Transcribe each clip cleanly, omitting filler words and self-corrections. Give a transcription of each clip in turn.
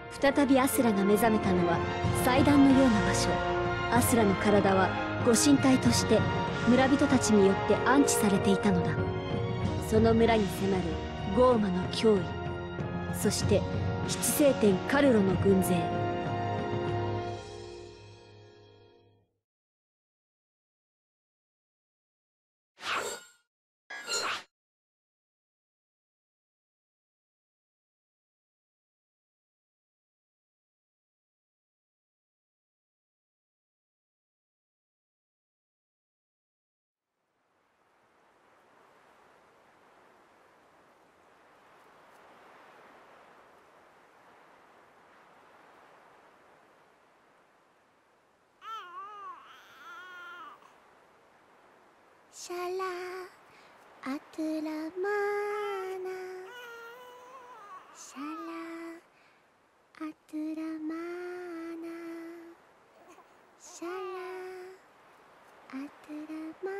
再びアスラが目覚めたのは祭壇のような場所。アスラの体はご神体として村人たちによって安置されていたのだ。その村に迫るゴーマの脅威、そして七聖天カルロの軍勢。 シャラアトゥラマーナ、シャラアトゥラマーナ、シャラアトゥラマーナ。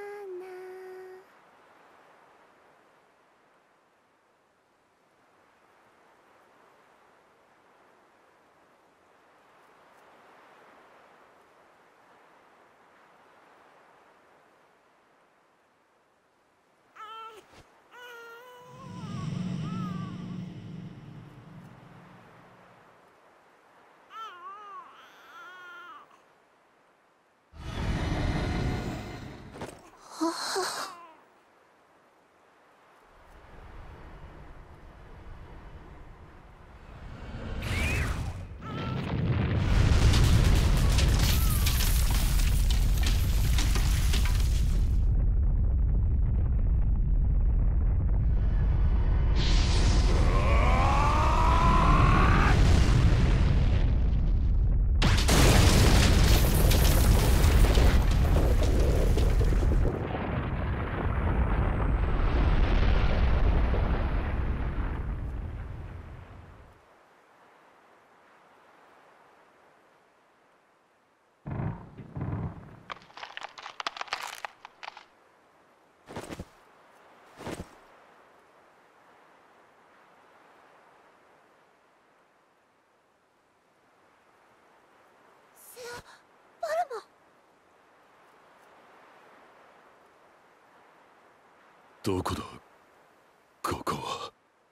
どこだここは。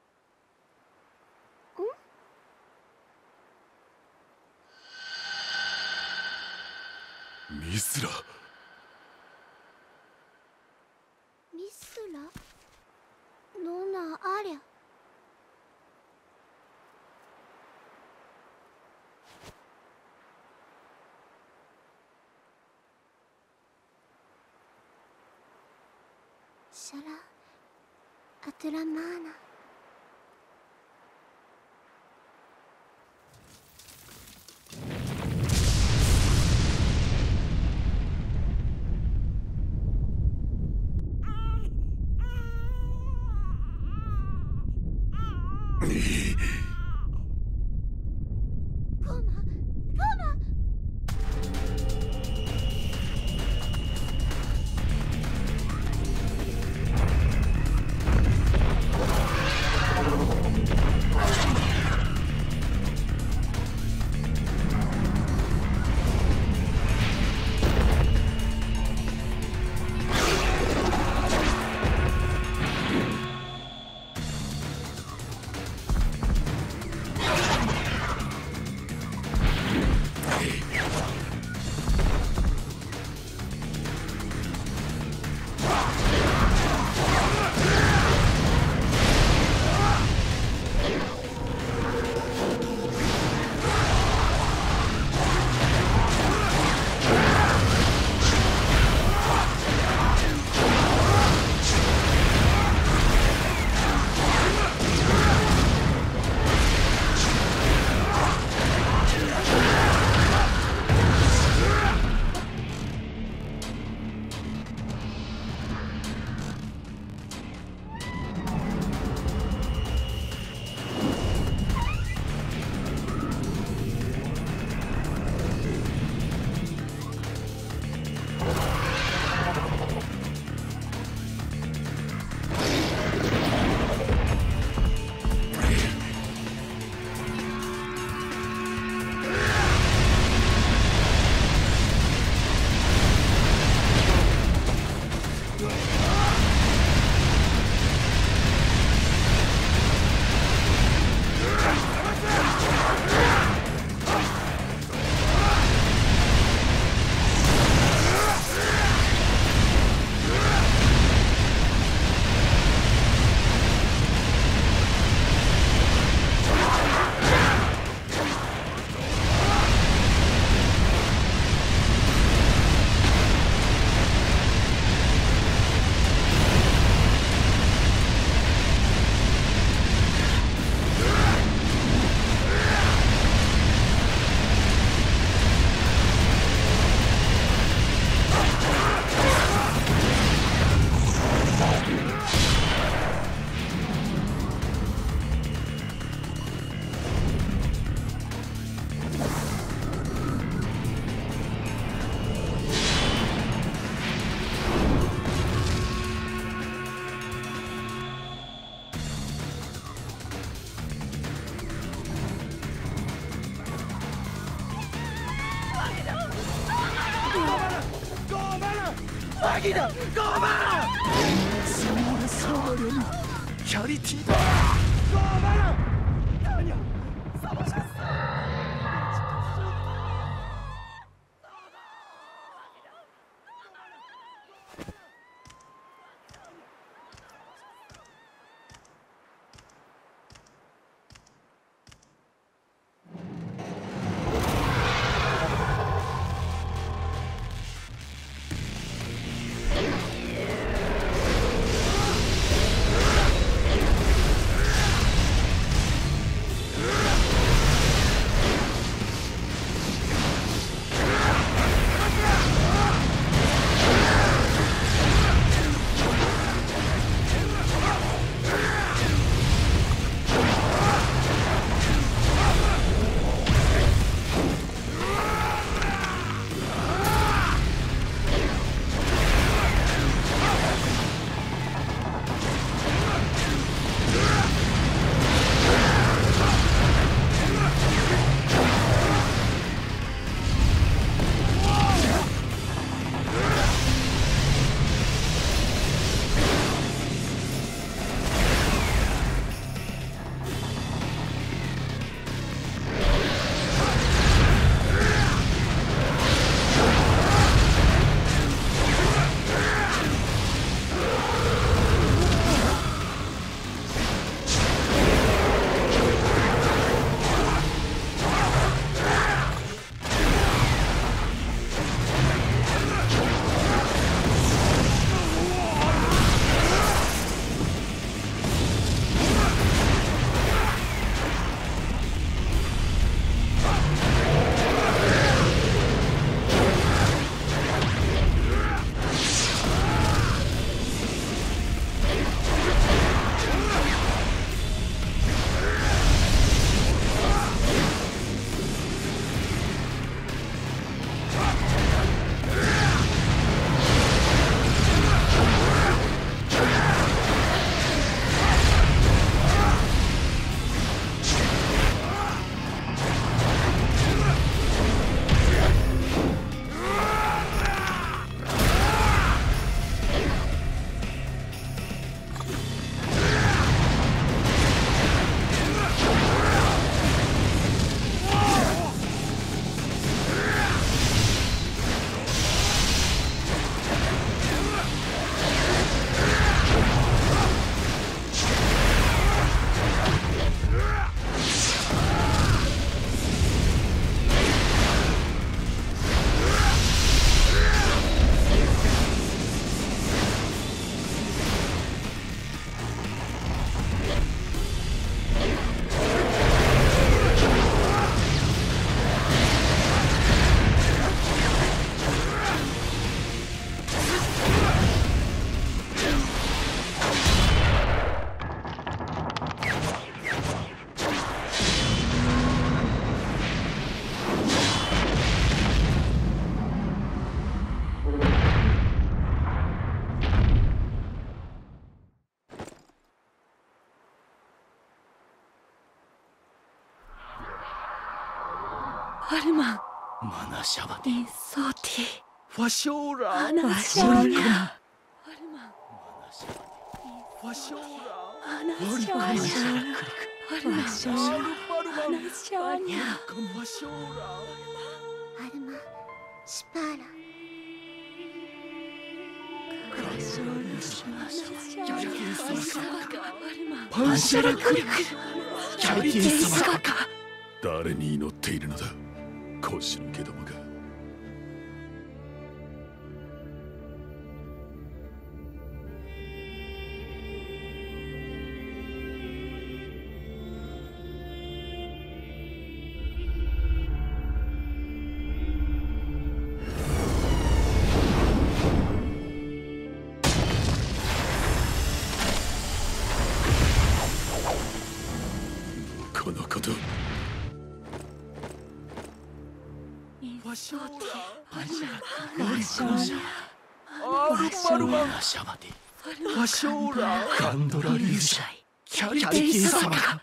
ミスラ。 ミスラノナアリャ。シャラアトゥラマーナ。 詐欺だ5番ソウルキャリティだ5番ダニャサバシャスアルマン、 マナシャバディインソーティ、 ファショーラアナショーラ、アルマン、 ファショーラアナショーラ、アルマン、アナショーラ、アナショーラ、 ファショーラアルマシュパーラパンシャラクリクキャリティ様か誰に祈っているのだ腰抜けどもが。このことファショーラアナショーラ、 アルパルマンシャバディファショーラカンドラリューシャイキャリティ様か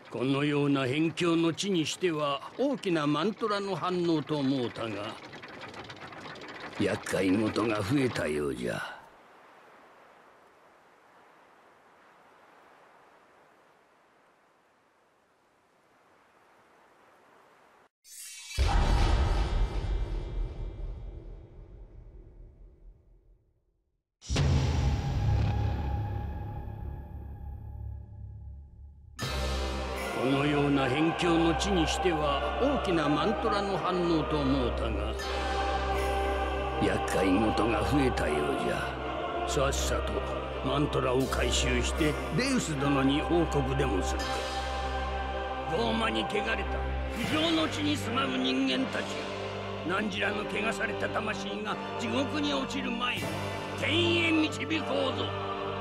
このような辺境の地にしては大きなマントラの反応と思うたが、厄介事が増えたようじゃ。このような辺境の地にしては大きなマントラの反応と思うたが、厄介事が増えたようじゃ。さっさとマントラを回収してデウス殿に報告でもするか。ローマに汚れた不浄の地に住まう人間たちよ、何らの汚された魂が地獄に落ちる前に天へ導こうぞ。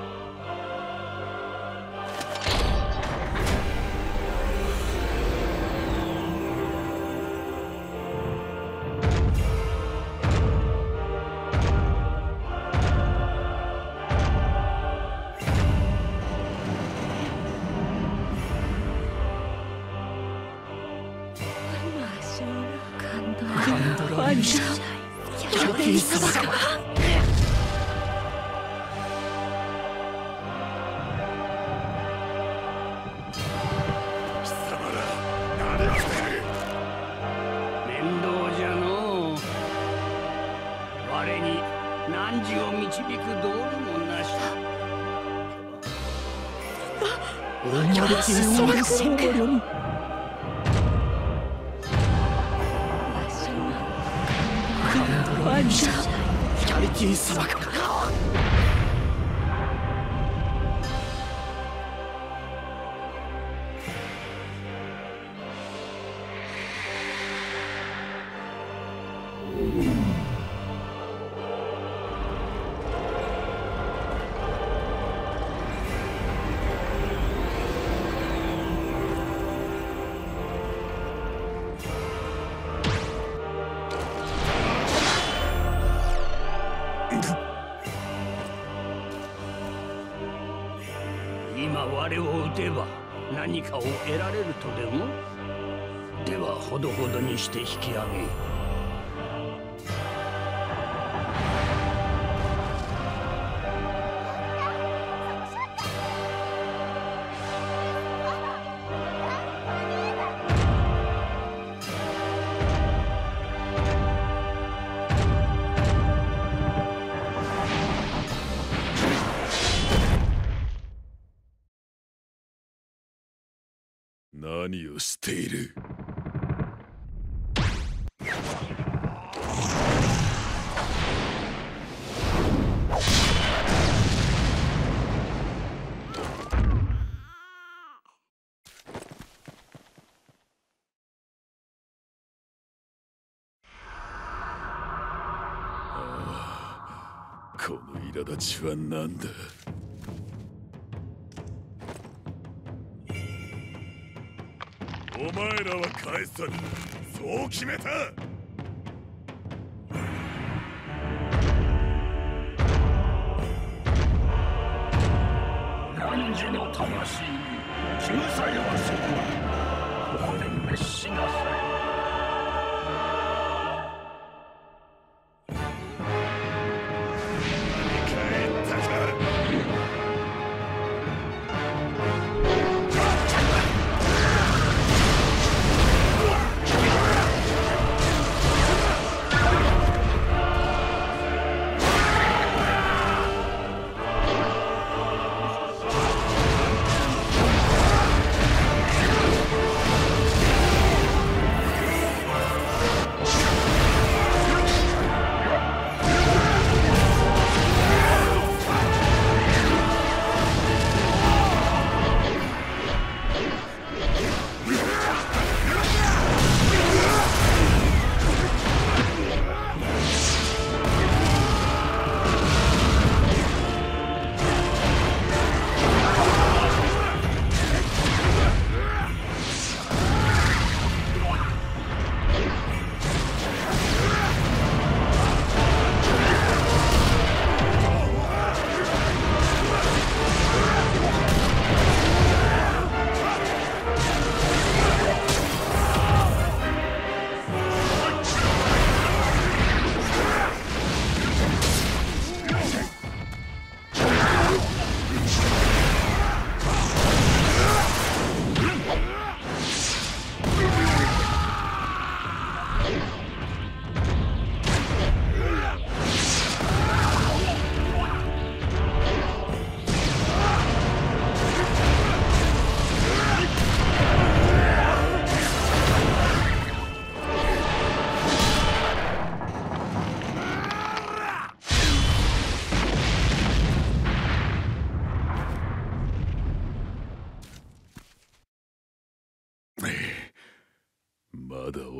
今我を撃てば何かを得られるとでも？ではほどほどにして引き上げ。 何をしている？この苛立ちは何だ？お前らは返さぬ。そう決めた。 汝の魂に気ぐさやわせるな。ここで滅しなさい。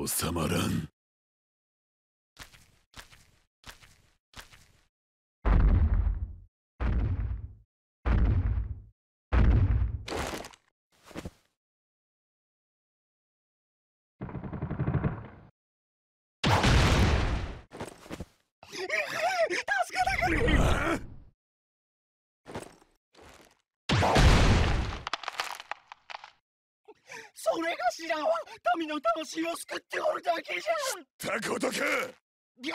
収まらん。 それがしらは民の魂を救っておるだけじゃ。 たことか。 ギャー。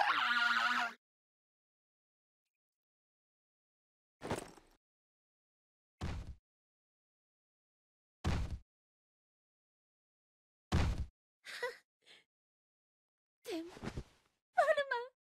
でもアルマン。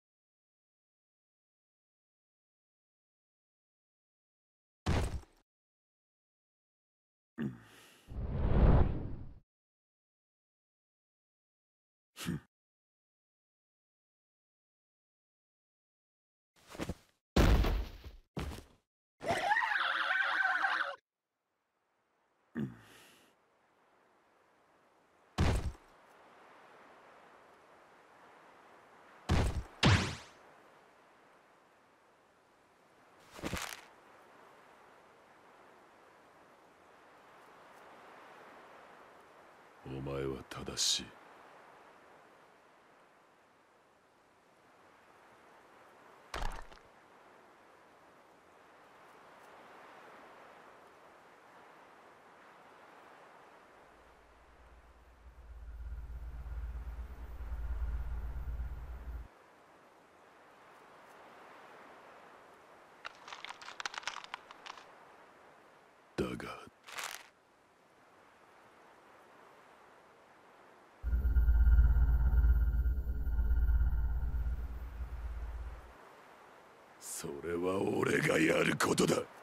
お前は正しい。だがそれは俺がやることだ。